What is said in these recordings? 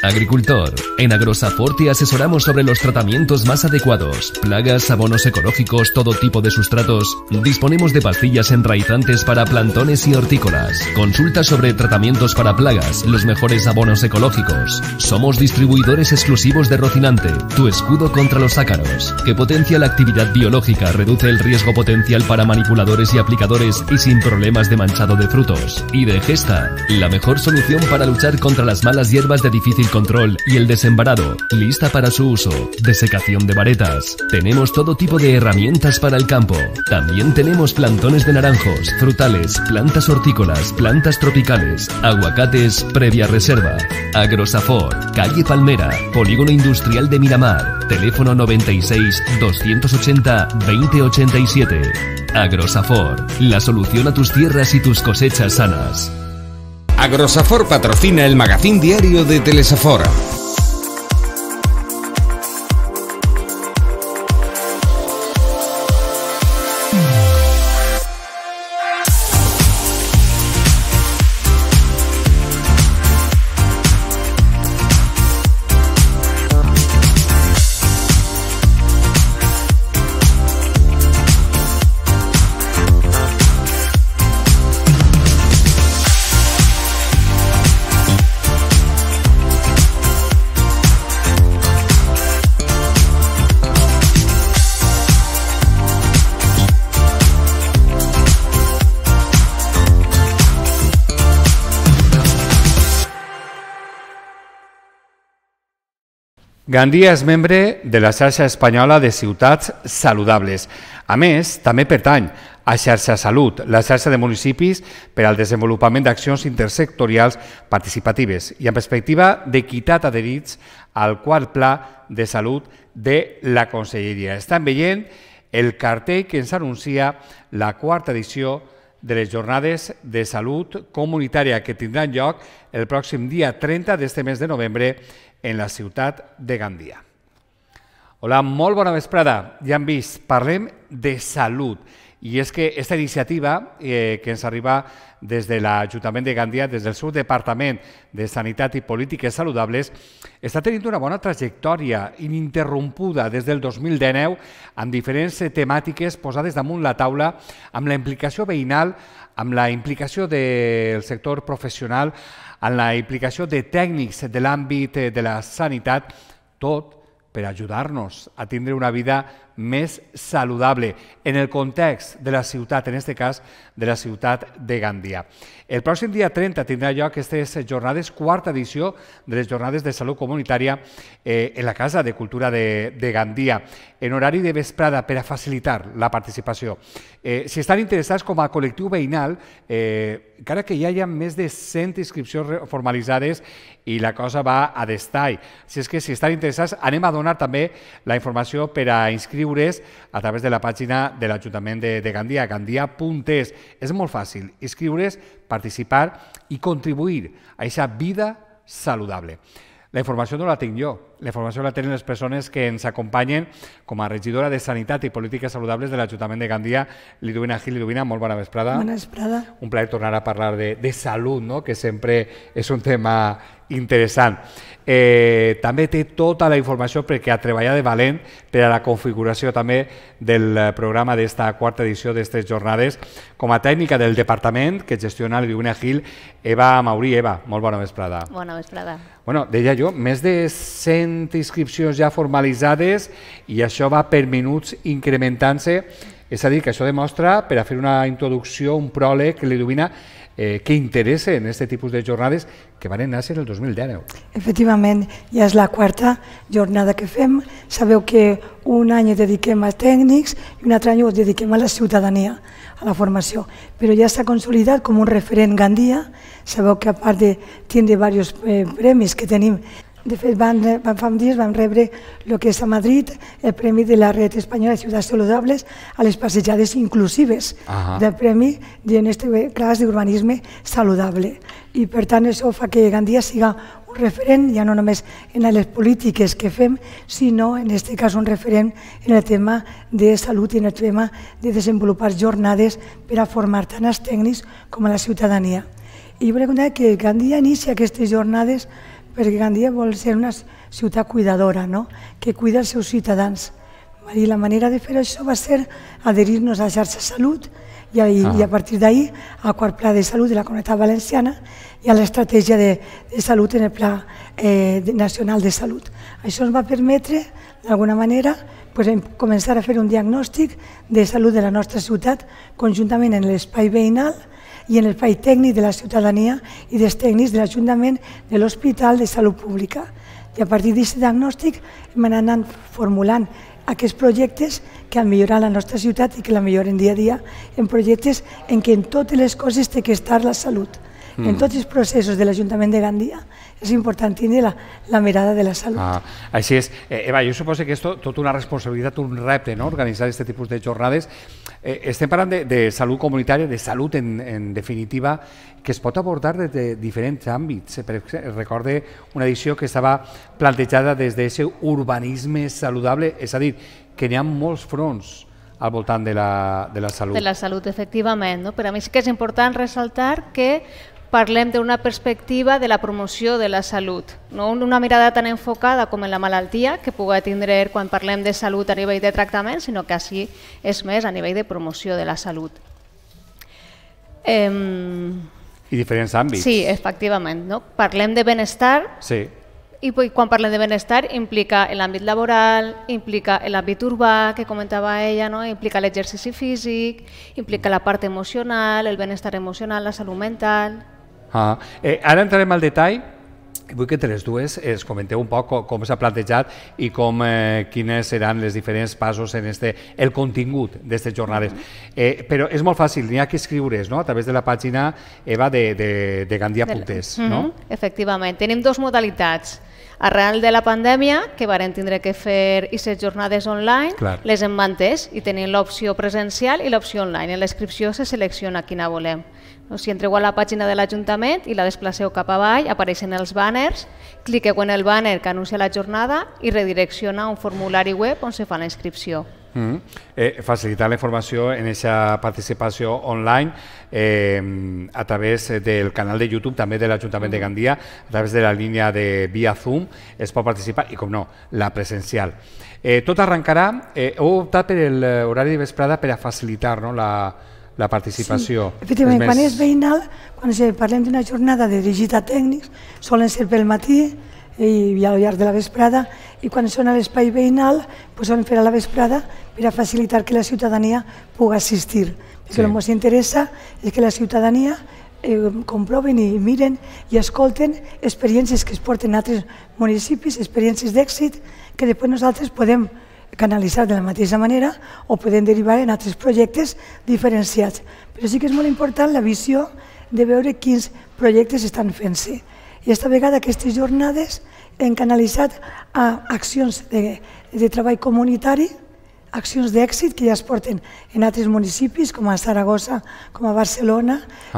Agricultor. En Agrosafort te asesoramos sobre los tratamientos más adecuados. Plagas, abonos ecológicos, todo tipo de sustratos. Disponemos de pastillas enraizantes para plantones y hortícolas. Consulta sobre tratamientos para plagas, los mejores abonos ecológicos. Somos distribuidores exclusivos de Rocinante, tu escudo contra los ácaros, que potencia la actividad biológica, reduce el riesgo potencial para manipuladores y aplicadores y sin problemas de manchado de frutos. Y de Gesta, la mejor solución para luchar contra las malas hierbas de difícil control y el desembarado, lista para su uso. Desecación de varetas. Tenemos todo tipo de herramientas para el campo. También tenemos plantones de naranjos, frutales, plantas hortícolas, plantas tropicales, aguacates previa reserva. Agrosafort, calle Palmera, Polígono Industrial de Miramar, teléfono 96 280 2087. Agrosafort, la solución a tus tierras y tus cosechas sanas. Agrosafort patrocina el magazín diario de Telesafor. Gandia és membre de la xarxa espanyola de ciutats saludables. A més, també pertany a Xarxa Salut, la xarxa de municipis per al desenvolupament d'accions intersectorials participatives i en perspectiva d'equitat adherits al quart pla de salut de la Conselleria. Estan veient el cartell que ens anuncia la quarta edició de les jornades de salut comunitària que tindran lloc el pròxim dia 30 d'este mes de novembre en la ciutat de Gandia. Hola, molt bona vesprada. Ja hem vist, parlem de salut. I és que aquesta iniciativa que ens arriba des de l'Ajuntament de Gandia, des del seu Departament de Sanitat i Polítiques Saludables, està tenint una bona trajectòria ininterrompuda des del 2019 amb diferents temàtiques posades damunt la taula, amb la implicació veïnal, amb la implicació del sector professional, amb la implicació de tècnics de l'àmbit de la sanitat, tot per ajudar-nos a tindre una vida més saludable en el context de la ciutat, en aquest cas de la ciutat de Gandia. El pròxim dia 30 tindrà lloc aquestes jornades, quarta edició de les jornades de salut comunitària en la Casa de Cultura de Gandia, en horari de vesprada per a facilitar la participació. Si estan interessats com a col·lectiu veïnal, encara que ja hi ha més de 100 inscripcions formalitzades i la cosa va a destall. Si estan interessats, anem a donar també la informació per a inscriure's a través de la pàgina de l'Ajuntament de Gandia, gandia.es. És molt fàcil, inscriure's, participar i contribuir a aquesta vida saludable. La informació no la tinc jo, la informació la tenen les persones que ens acompanyen com a regidora de Sanitat i Polítiques Saludables de l'Ajuntament de Gandia, Liduvina Gil. Liduvina, molt bona vesprada. Bona vesprada. Un plaer tornar a parlar de salut, que sempre és un tema interessant. També té tota la informació perquè ha treballat de valent per a la configuració també del programa d'esta quarta edició d'aquestes jornades. Com a tècnica del departament que gestiona Liduvina Gil, Eva Maurí. Eva, molt bona vesprada. Bona vesprada. Bueno, deia jo, més de 100 inscripcions ja formalitzades i això va per minuts incrementant-se. És a dir, que això demostra, per a fer una introducció, un pròleg, Liduvina, que interessa en aquest tipus de jornades que van néixer el 2019. Efectivament, ja és la quarta jornada que fem. Sabeu que un any ho dediquem a tècnics i un altre any ho dediquem a la ciutadania, a la formació. Però ja s'ha consolidat com un referent Gandia. Sabeu que a part de tindre diversos premis que tenim, de fet, fa uns dies vam rebre el que és a Madrid, el Premi de la Red Espanyola de Ciutats Saludables a les passejades inclusives, del Premi en aquest cas d'urbanisme saludable. I per tant això fa que Gandia siga un referent, ja no només en les polítiques que fem, sinó en aquest cas un referent en el tema de salut i en el tema de desenvolupar jornades per a formar tant als tècnics com a la ciutadania. I jo volia contar que Gandia inicia aquestes jornades perquè Gandia vol ser una ciutat cuidadora, no? Que cuida els seus ciutadans. I la manera de fer això va ser adherir-nos a la xarxa Salut i a partir d'ahir al quart pla de salut de la Comunitat Valenciana i a l'estratègia de salut en el pla nacional de salut. Això ens va permetre, d'alguna manera, començar a fer un diagnòstic de salut de la nostra ciutat conjuntament en l'espai veïnal i en l'espai tècnic de la ciutadania i dels tècnics de l'Ajuntament de l'Hospital de Salut Pública. I a partir d'aquest diagnòstic hem anat formulant aquests projectes que han millorat la nostra ciutat i que la milloren dia a dia en projectes en què en totes les coses té que estar la salut. En tots els processos de l'Ajuntament de Gandia és important tenir la mirada de la salut. Així és. Eva, jo suposo que és tota una responsabilitat, un repte, organitzar aquest tipus de jornades. Estem parlant de salut comunitària, de salut en definitiva, que es pot abordar des de diferents àmbits. Recorde una edició que estava plantejada des d'aquest urbanisme saludable, és a dir, que n'hi ha molts fronts al voltant de la salut. De la salut, efectivament. Per a mi sí que és important ressaltar que parlem d'una perspectiva de la promoció de la salut, no una mirada tan enfocada com en la malaltia que pugui tindre quan parlem de salut a nivell de tractament, sinó que així és més a nivell de promoció de la salut. I diferents àmbits. Sí, efectivament. Parlem de benestar i quan parlem de benestar implica l'àmbit laboral, implica l'àmbit urbà, que comentava ella, implica l'exercici físic, implica la part emocional, el benestar emocional, la salut mental. Ara entrarem al detall. Vull que entre les dues es comenteu un poc com s'ha plantejat i quines seran els diferents passos en el contingut d'aquestes jornades. Però és molt fàcil, n'hi ha que escriure's a través de la pàgina, Eva, de Gandia.es. Efectivament, tenim dues modalitats. Arran de la pandèmia, que varen tindre que fer aquestes jornades online, les hem mantès i tenim l'opció presencial i l'opció online. En l'inscripció se selecciona quina volem. Si entreu a la pàgina de l'Ajuntament i la desplaceu cap avall, apareixen els banners, cliqueu en el banner que anuncia la jornada i redirecciona un formulari web on se fa la inscripció. Facilitar la informació en aquesta participació online a través del canal de YouTube també de l'Ajuntament de Gandia, a través de la línia de via Zoom es pot participar i, com no, la presencial. Tot arrencarà, heu optat per l'horari de vesprada per a facilitar la participació. Efectivament, quan és veïnal, quan parlem d'una jornada dirigida a tècnics, solen ser pel matí i al llarg de la vesprada, i quan són a l'espai veïnal solen fer a la vesprada per a facilitar que la ciutadania pugui assistir. Perquè el que ens interessa és que la ciutadania comproven i miren i escolten experiències que es porten a altres municipis, experiències d'èxit que després nosaltres podem canalitzar de la mateixa manera o podem derivar en altres projectes diferenciats. Però sí que és molt important la visió de veure quins projectes estan fent-se. I aquesta vegada aquestes jornades hem canalitzat a accions de treball comunitari, accions d'èxit que ja es porten en altres municipis, com a Saragossa, com a Barcelona,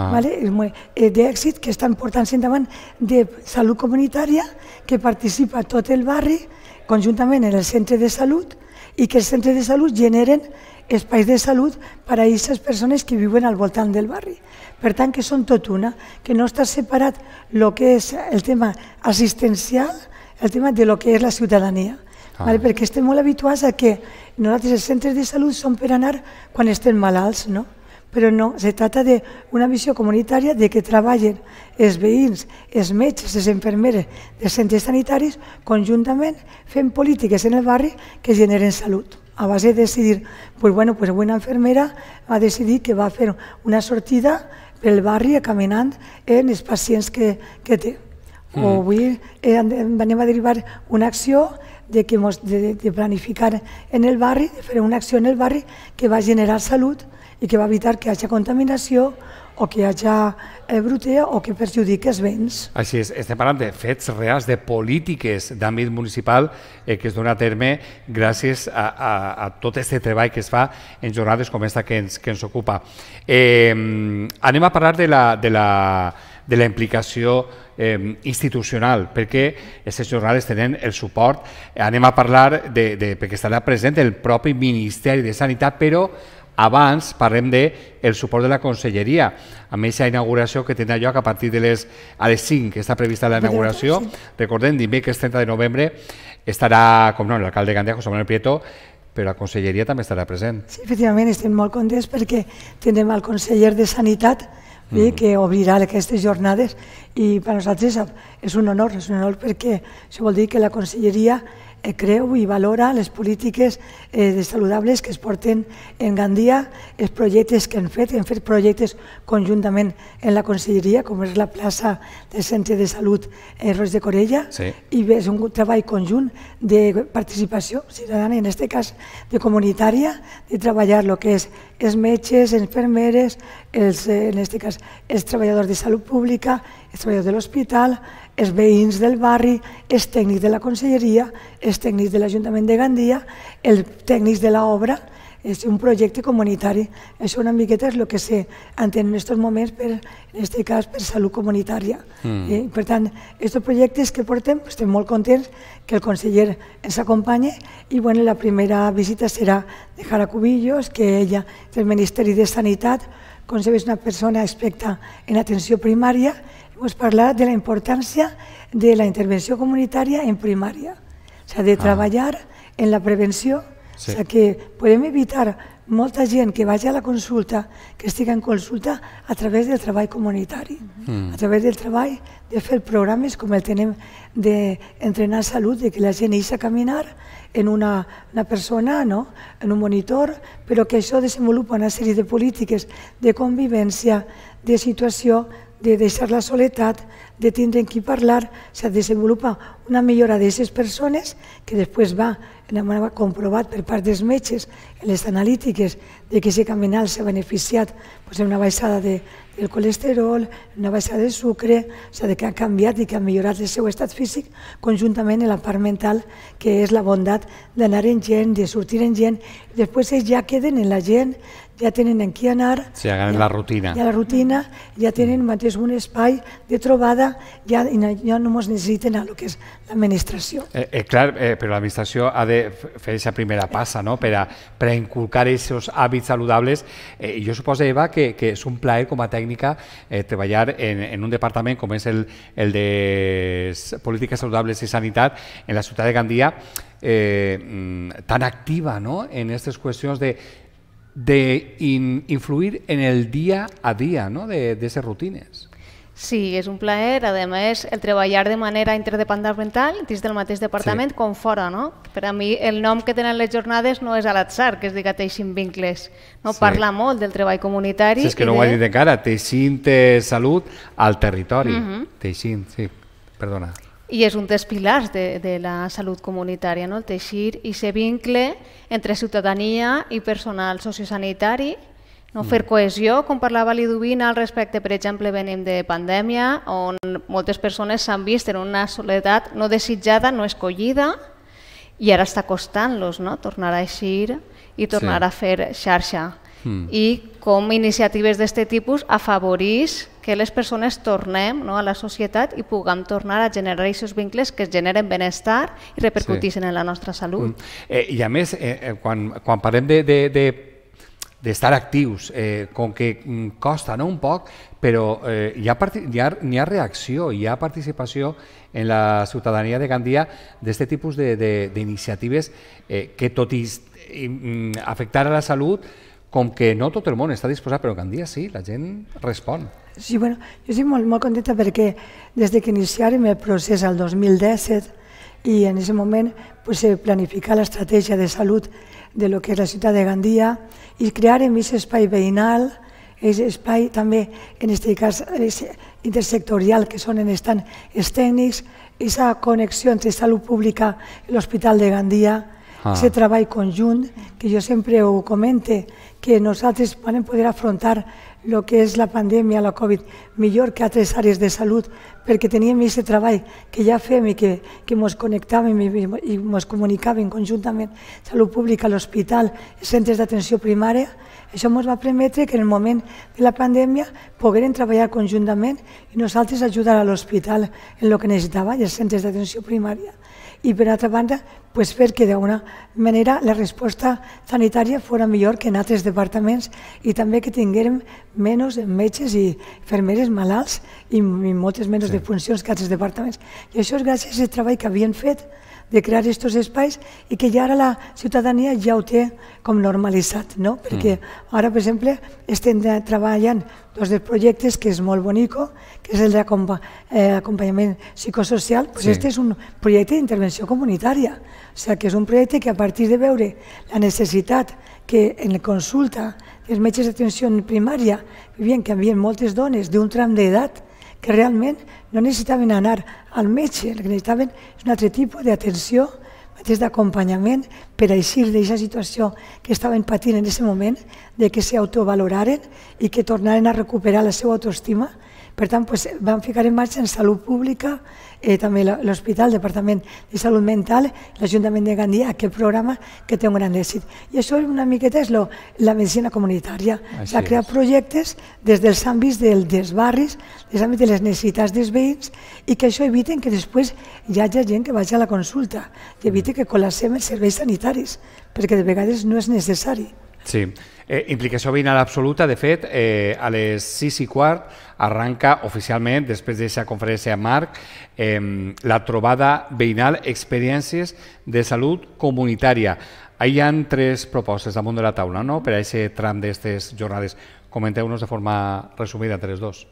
d'èxit que estan portant-se endavant de salut comunitària, que participa tot el barri, conjuntament en el centre de salut, i que els centres de salut generen espais de salut per a aquestes persones que viuen al voltant del barri. Per tant, que són tot una, que no està separat el que és el tema assistencial, el tema de lo que és la ciutadania. Perquè estem molt habituats a que nosaltres els centres de salut són per anar quan estem malalts, no? Però no, se tracta d'una visió comunitària de que treballen els veïns, els metges, les infermeres dels centres sanitaris conjuntament fent polítiques en el barri que generen salut. A base de decidir, una infermera va decidir que va fer una sortida pel barri caminant en els pacients que té. O avui anem a derivar una acció de planificar en el barri, de fer una acció en el barri que va generar salut i que va evitar que hi hagi contaminació o que hi hagi brutea o que perjudiqui els béns. Així és, estem parlant de fets reals, de polítiques d'àmbit municipal que es dona a terme gràcies a tot aquest treball que es fa en jornades com aquesta que ens ocupa. Anem a parlar de la implicació institucional, perquè aquestes jornades tenen el suport. Anem a parlar perquè estarà present el propi Ministeri de Sanitat, però Abans parlem del suport de la conselleria, amb aquesta inauguració que tindrà lloc a partir de les 5, que està prevista la inauguració. Recordem, dimecres 30 de novembre estarà, com no, l'alcalde de Gandia, José Manuel Prieto, però la conselleria també estarà present. Sí, efectivament, estem molt contents perquè tindrem el conseller de Sanitat que obrirà aquestes jornades i per a nosaltres és un honor perquè això vol dir que la conselleria creu i valora les polítiques saludables que es porten en Gandia, els projectes que hem fet projectes conjuntament en la conselleria, com és la plaça del Centre de Salut Roig de Corella, i és un treball conjunt de participació ciutadana, en aquest cas de comunitària, de treballar el que és els metges, les infermeres, en aquest cas els treballadors de salut pública, els treballadors de l'hospital, els veïns del barri, els tècnics de la conselleria, els tècnics de l'Ajuntament de Gandia, els tècnics de l'obra. És un projecte comunitari. Això una miqueta és el que s'entén en aquests moments, en aquest cas, per salut comunitària. Per tant, aquests projectes que portem, estem molt contents que el conseller ens acompanyi i la primera visita serà de Jara Cubillos, que ella del Ministeri de Sanitat, com sabeu, és una persona experta en atenció primària. Hemos parlat de la importància de la intervenció comunitària en primària, de treballar en la prevenció, que podem evitar molta gent que vagi a la consulta, que estigui en consulta a través del treball comunitari, a través del treball de fer programes com el tenim d'entrenar salut, de que la gent deixa caminar en una persona, en un monitor, però que això desenvolupa una sèrie de polítiques de convivència, de situació, de deixar la soledat, de tindre amb qui parlar, se desenvolupa una millora d'aquestes persones que després va comprovat per part dels metges en les analítiques de que aquest caminal s'ha beneficiat en una baixada del colesterol, una baixada del sucre, que ha canviat i que ha millorat el seu estat físic conjuntament amb la part mental, que és la bondat d'anar en gent, de sortir en gent, i després ells ja queden en la gent, ja tenen en qui anar, ja la rutina, ja tenen mateix un espai de trobada, ja no ens necessiten el que és l'administració. Clar, però l'administració ha de fer aquesta primera passa per a inculcar aquests hàbits saludables. Jo suposo, Eva, que és un plaer com a tècnica treballar en un departament com és el de Polítiques Saludables i Sanitat en la ciutat de Gandia, tan activa en aquestes qüestions d'influir en el dia a dia d'aquestes rutines. Sí, és un plaer. A més, el treballar de manera interdepartamental dins del mateix departament com fora. Per a mi, el nom que tenen les jornades no és a l'atzar, que es diga Teixint Vincles. Parla molt del treball comunitari. És que no ho he dit encara, Teixint Salut al territori. Teixint, sí, perdona. I és un dels pilars de la salut comunitària, el teixir i ser vincle entre ciutadania i personal sociosanitari, fer cohesió, com parlava Liduvina al respecte, per exemple, venim de pandèmia, on moltes persones s'han vist en una soledat no desitjada, no escollida, i ara està costant-los tornar a eixir i tornar a fer xarxa. I com iniciatives d'aquest tipus afavoreix que les persones tornem a la societat i puguem tornar a generar aquests vincles que es generen benestar i repercuteixen en la nostra salut. I a més, quan parlem d'estar actius, com que costa un poc, però hi ha reacció, hi ha participació en la ciutadania de Gandia d'aquest tipus d'iniciatives que, tot i afectar a la salut, com que no tot el món està disposat, però Gandia sí, la gent respon. Sí, jo estic molt contenta perquè des que iniciarem el procés al 2017 i en aquest moment planificar l'estratègia de salut de lo que és la ciutat de Gandia i crearem aquest espai veïnal, aquest espai també, en aquest cas intersectorial, que són on estan els tècnics, aquesta connexió entre salut pública i l'Hospital de Gandia, aquest treball conjunt, que jo sempre ho comente, que nosaltres vam poder afrontar el que és la pandèmia, la Covid, millor que altres àrees de salut, perquè teníem aquest treball que ja fem i que ens connectàvem i ens comunicàvem conjuntament, salut pública, l'hospital, els centres d'atenció primària. Això ens va permetre que en el moment de la pandèmia poguérem treballar conjuntament i nosaltres ajudar a l'hospital en el que necessitava i els centres d'atenció primària. i per altra banda fer que d'alguna manera la resposta sanitària fos millor que en altres departaments i també que tinguérem menys metges i infermeres malalts i moltes menys de funcions que altres departaments. I això és gràcies al treball que havien fet de crear aquests espais i que ja ara la ciutadania ja ho té com normalitzat, no? Perquè ara, per exemple, estem treballant dos dels projectes que és molt bonico, que és el d'acompanyament psicosocial. Este és un projecte d'intervenció comunitària, o sigui que és un projecte que a partir de veure la necessitat que en la consulta dels metges d'atenció primària vivien que hi havia moltes dones d'un tram d'edat que realment no necessitaven anar al metge, el que necessitaven és un altre tipus d'atenció, d'acompanyament per eixir d'aquesta situació que estaven patint en aquest moment, de que s'autovaloraren i que tornaren a recuperar la seva autoestima. Per tant, vam ficar en marxa en Salut Pública, també l'Hospital, el Departament de Salut Mental, l'Ajuntament de Gandia, aquest programa que té un gran èxit. I això una miqueta és la medicina comunitària. S'ha creat projectes des dels àmbits dels barris, des àmbits de les necessitats dels veïns i que això eviten que després hi hagi gent que vagi a la consulta i evite que col·lapsem els serveis sanitaris, perquè de vegades no és necessari. Sí, implicació veïnal absoluta. De fet, a les 6:15 arranca oficialment, després d'aquesta conferència a Marc, la trobada veïnal Experiències de Salut Comunitària. Hi ha 3 propostes damunt de la taula per a aquest tram d'aquestes jornades. Comenteu-nos de forma resumida entre les dos.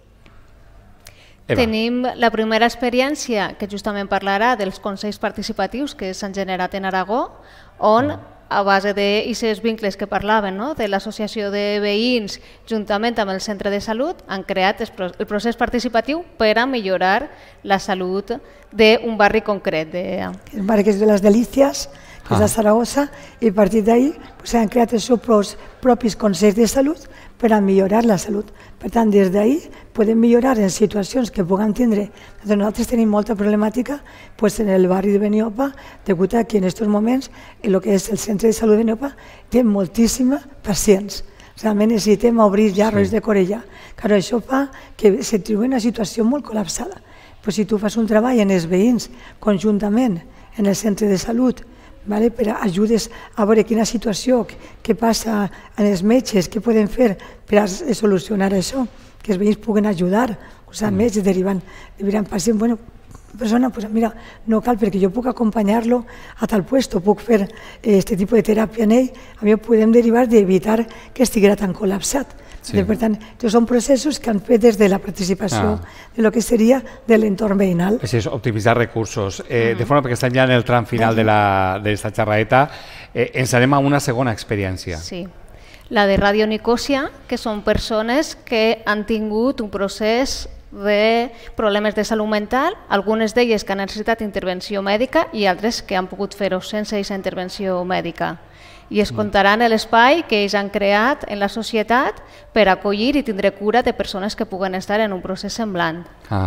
Tenim la primera experiència que justament parlarà dels consells participatius que s'han generat en Aragó, on a base d'aquests vincles que parlaven, de l'associació de veïns juntament amb el centre de salut, han creat el procés participatiu per a millorar la salut d'un barri concret. El barri que és de les Delícies, que és a Saragossa, i a partir d'ahir s'han creat els seus propis consells de salut per a millorar la salut. Per tant, des d'ahir podem millorar en situacions que puguem tindre. Nosaltres tenim molta problemàtica en el barri de Beniopa, degut a que en aquests moments el que és el centre de salut de Beniopa té moltíssims pacients. Realment necessitem obrir ja rols de Corella. Això fa que se trobi una situació molt col·lapsada. Si tu fas un treball en els veïns conjuntament en el centre de salut, per ajudes a veure quina situació, què passa en els metges, què poden fer per a solucionar això, que els veïns puguen ajudar, els metges derivant pacients, persona, mira, no cal perquè jo puc acompanyar-lo a tal puesto, puc fer aquest tipus de teràpia en ell, a mi podem derivar d'evitar que estiguera tan col·lapsat. Per tant, són processos que han fet des de la participació de lo que seria de l'entorn veïnal. És optimitzar recursos. De forma que estem ja en el tram final d'aquesta xerradeta, ens anem a una segona experiència. Sí, la de Ràdio Nicòsia, que són persones que han tingut un procés de problemes de salut mental, algunes d'elles que han necessitat intervenció mèdica i altres que han pogut fer-ho sense aquesta intervenció mèdica. I es contaran l'espai que ells han creat en la societat per acollir i tindre cura de persones que puguen estar en un procés semblant.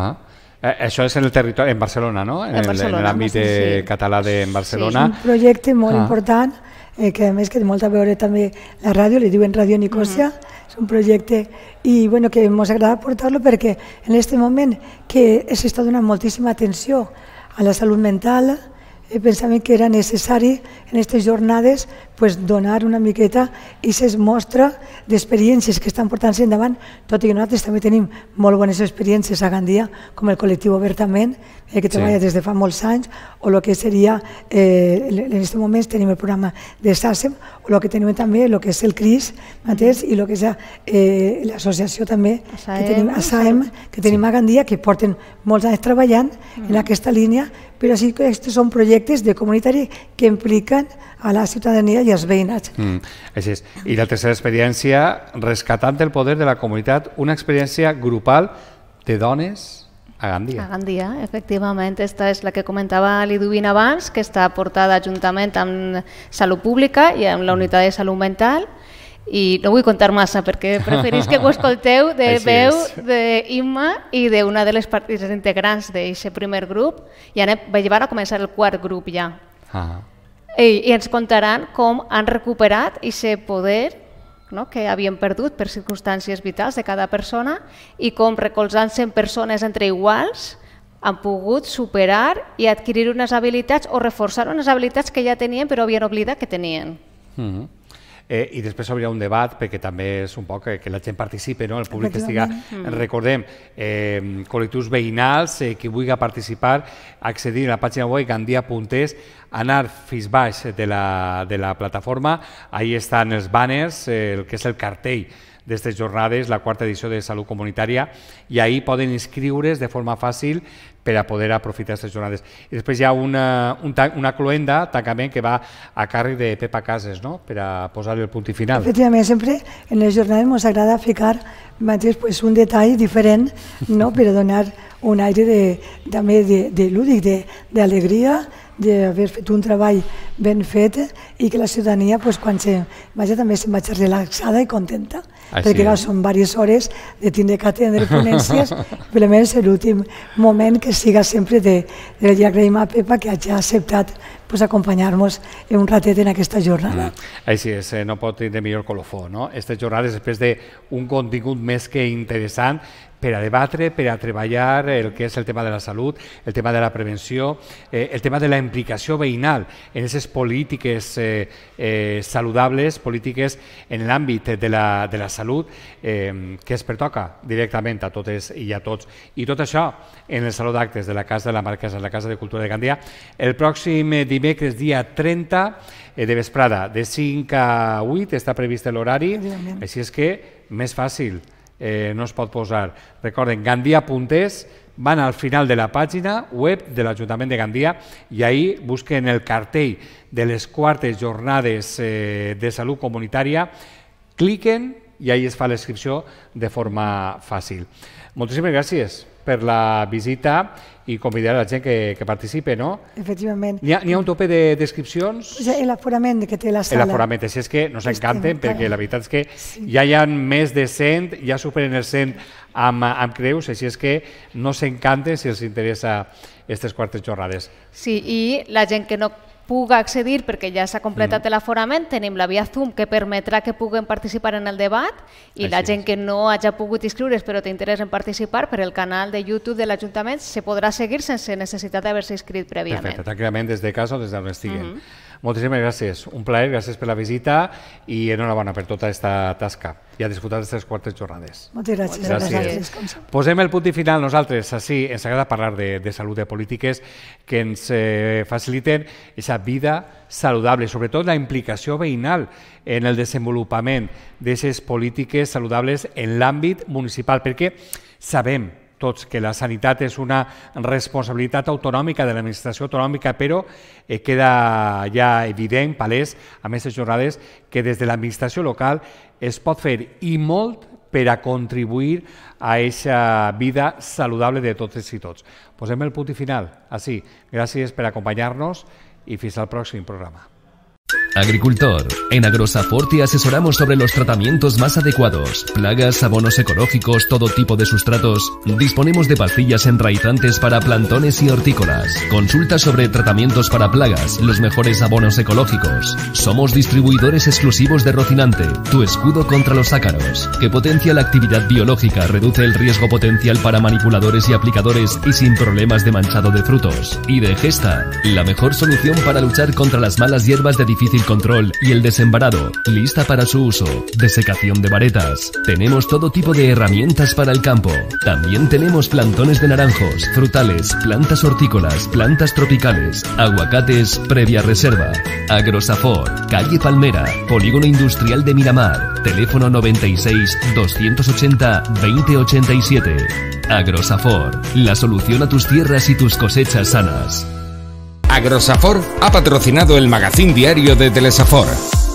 Això és en el territori, en Barcelona, no? En l'àmbit català de Barcelona. És un projecte molt important, que a més que té molt a veure també la ràdio, li diuen Ràdio Nicòsia, és un projecte i que ens agrada portar-lo perquè en aquest moment que s'està donant moltíssima atenció a la salut mental, pensàvem que era necessari en aquestes jornades donar una miqueta i es mostra d'experiències que estan portant-se endavant, tot i que nosaltres també tenim molt bones experiències a Gandia, com el col·lectiu Obertament, que treballa des de fa molts anys, o el que seria, en aquests moments tenim el programa de SACEM, o el que tenim també el que és el CRIS, i el que és l'associació també, ASAEM, que tenim a Gandia, que porten molts anys treballant en aquesta línia, però sí que aquests són projectes de comunitari que impliquen a la ciutadania i als veïnats. Així és. I la tercera experiència, rescatant el poder de la comunitat, una experiència grupal de dones a Gandia. A Gandia, efectivament. Aquesta és la que comentava Liduvin abans, que està portada juntament amb Salut Pública i amb la Unitat de Salut Mental. I no vull contar massa perquè preferís que ho escolteu de veu d'Imma i d'una de les integrants d'aquest primer grup. I va a començar el quart grup ja. I ens contaran com han recuperat aquest poder que havien perdut per circumstàncies vitals de cada persona i com recolzant-se en persones entre iguals han pogut superar i adquirir unes habilitats o reforçar unes habilitats que ja tenien però havien oblidat que tenien. I després hauria un debat, perquè també és un poc que la gent participi, el públic que estiga, recordem, col·lectius veïnals, qui vulgui participar, accedir a la pàgina web gandia.es, anar fins baix de la plataforma, ahí estan els banners, el que és el cartell d'aquestes jornades, la quarta edició de Salut Comunitària, i ahí poden inscriure's de forma fàcil per a poder aprofitar aquestes jornades. I després hi ha una cloenda, tancament, que va a càrrec de Pepa Cases, no?, per a posar el punt i final. Efectivament, sempre en les jornades ens agrada ficar un detall diferent, per a donar un aire també de lúdic, d'alegria, d'haver fet un treball ben fet i que la ciutadania, quan se'n vagi, també se'n vagi relaxada i contenta. Perquè són diverses hores de tindre que atendre ponències, però almenys l'últim moment que siga sempre li agraïm a Pepa que hagi acceptat acompanyar-nos un ratet en aquesta jornada. Així és, no pot tenir millor colofó, no? Aquestes jornades, després d'un contingut més que interessant, per a debatre, per a treballar el que és el tema de la salut, el tema de la prevenció, el tema de la implicació veïnal en aquestes polítiques saludables, polítiques en l'àmbit de la salut, que es pertoca directament a totes i a tots. I tot això en el Saló d'Actes de la Casa de la Marquesa, la Casa de Cultura de Gandia, el pròxim dimecres, dia 30 de vesprada, de 5 a 8, està previst l'horari, així és que més fàcil no es pot posar. Recorden, gandia.es, van al final de la pàgina web de l'Ajuntament de Gandia i ahí busquen el cartell de les quartes jornades de salut comunitària, cliquen i ahí es fa la inscripció de forma fàcil. Moltíssimes gràcies per la visita i convidar a la gent que participi, no? Efectivament. N'hi ha un tope d'inscripcions? L'aforament que té la sala. L'aforament, així és que nos encanten, perquè la veritat és que ja hi ha més de 100, ja superen els 100 amb creus, així és que no s'encanten si els interessa aquestes quartes jornades. Sí, i la gent que no puga accedir perquè ja s'ha completat l'aforament, tenim la via Zoom que permetrà que puguen participar en el debat i la gent que no hagi pogut inscriure's però té interès en participar, per el canal de YouTube de l'Ajuntament se podrà seguir sense necessitat d'haver-se inscrit prèviament. Perfecte, tranquil·lament des de casa o des d'on estiguen. Moltíssimes gràcies, un plaer, gràcies per la visita i enhorabona per tota aquesta tasca i a disfrutar d'aquestes quartes jornades. Moltes gràcies. Posem el punt i final nosaltres, així ens agrada parlar de salut, de polítiques que ens faciliten aquesta vida saludable, sobretot la implicació veïnal en el desenvolupament d'aquestes polítiques saludables en l'àmbit municipal, perquè sabem tots que la sanitat és una responsabilitat autonòmica de l'administració autonòmica, però queda ja evident, palès, amb aquestes jornades, que des de l'administració local es pot fer i molt per a contribuir a aquesta vida saludable de totes i tots. Posem el punt i final. Així, gràcies per acompanyar-nos y fins al próximo programa. Agricultor. En Agrosafor te asesoramos sobre los tratamientos más adecuados. Plagas, abonos ecológicos, todo tipo de sustratos. Disponemos de pastillas enraizantes para plantones y hortícolas. Consulta sobre tratamientos para plagas, los mejores abonos ecológicos. Somos distribuidores exclusivos de Rocinante, tu escudo contra los ácaros, que potencia la actividad biológica, reduce el riesgo potencial para manipuladores y aplicadores y sin problemas de manchado de frutos. Y de Gesta, la mejor solución para luchar contra las malas hierbas de difícil control y el desembarado, lista para su uso, desecación de varetas. Tenemos todo tipo de herramientas para el campo. También tenemos plantones de naranjos, frutales, plantas hortícolas, plantas tropicales, aguacates previa reserva. Agrosafor, calle Palmera, Polígono Industrial de Miramar, teléfono 96 280 2087. Agrosafor, la solución a tus tierras y tus cosechas sanas. Agrosafor ha patrocinado el magazín diario de Telesafor.